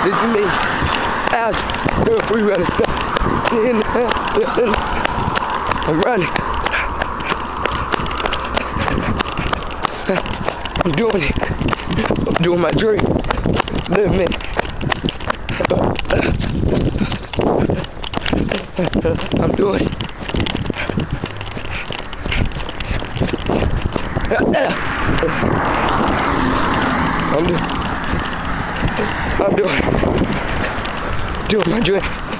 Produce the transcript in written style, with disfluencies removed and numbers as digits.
This is me. As free running stuff. I'm running. I'm doing it. I'm doing my dream. Live me. I'm doing it. I'm doing it. Doing my dream.